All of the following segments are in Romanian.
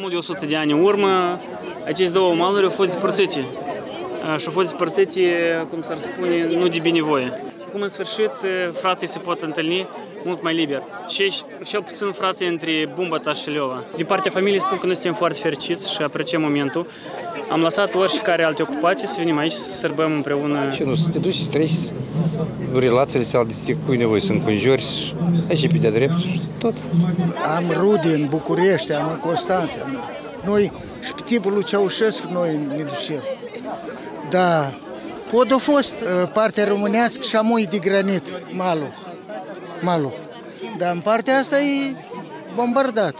mult de 100 de ani în urmă, aceste două maluri au fost despărțite. Și au fost despărțite, cum s-ar spune, nu de binevoie. Acum, în sfârșit, frații se pot întâlni mult mai liber. Și cel puțin frații între Bumbăta și Leova. Din partea familiei spun că noi suntem foarte fericiți și apreciem momentul. Am lăsat oricare alte ocupații să venim aici să sărbăm împreună. Și nu, să te duci să treci relațiile sale de cui nevoie să înconjuri, aici pe de-a drept și tot. Am rude în București, am în Constanța. Noi și pe timpul lui Ceaușescu noi ne ducem. Da, pod a fost partea românească și amui de granit, malul. Dar în partea asta e bombardat.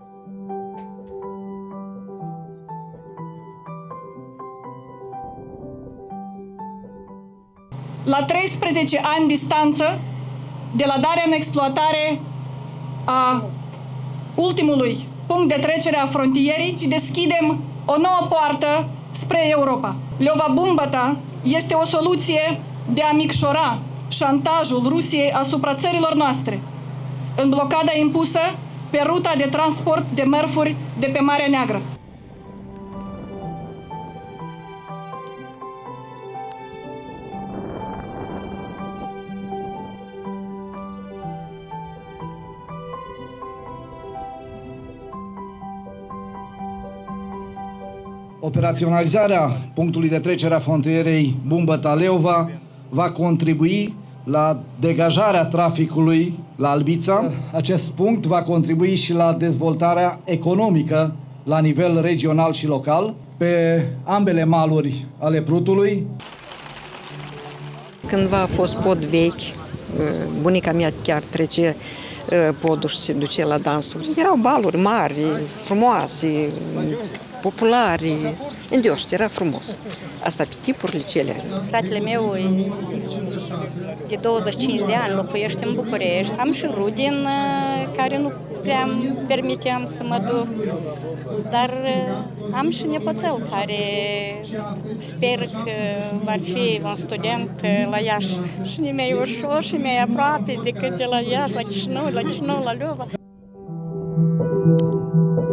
La 13 ani distanță de la darea în exploatare a ultimului punct de trecere a frontierei și deschidem o nouă poartă spre Europa. Leova-Bumbăta este o soluție de a micșora șantajul Rusiei asupra țărilor noastre în blocada impusă pe ruta de transport de mărfuri de pe Marea Neagră. Operaționalizarea punctului de trecere a frontierei Bumbăta-Leova va contribui la degajarea traficului la Albița. Acest punct va contribui și la dezvoltarea economică la nivel regional și local pe ambele maluri ale Prutului. Cândva a fost pod vechi, bunica mea chiar trece podul și se duce la dansuri. Erau baluri mari, frumoase, populari, indioși, era frumos. Asta pe tipurile cele. Fratele meu de 25 de ani locuiește în București. Am și rudini care nu prea îmi permiteam să mă duc, dar am și nepoțel care sper că va fi un student la Iași. Și e mai ușor și mai aproape decât de la Iași, la Chișinău, la Leova.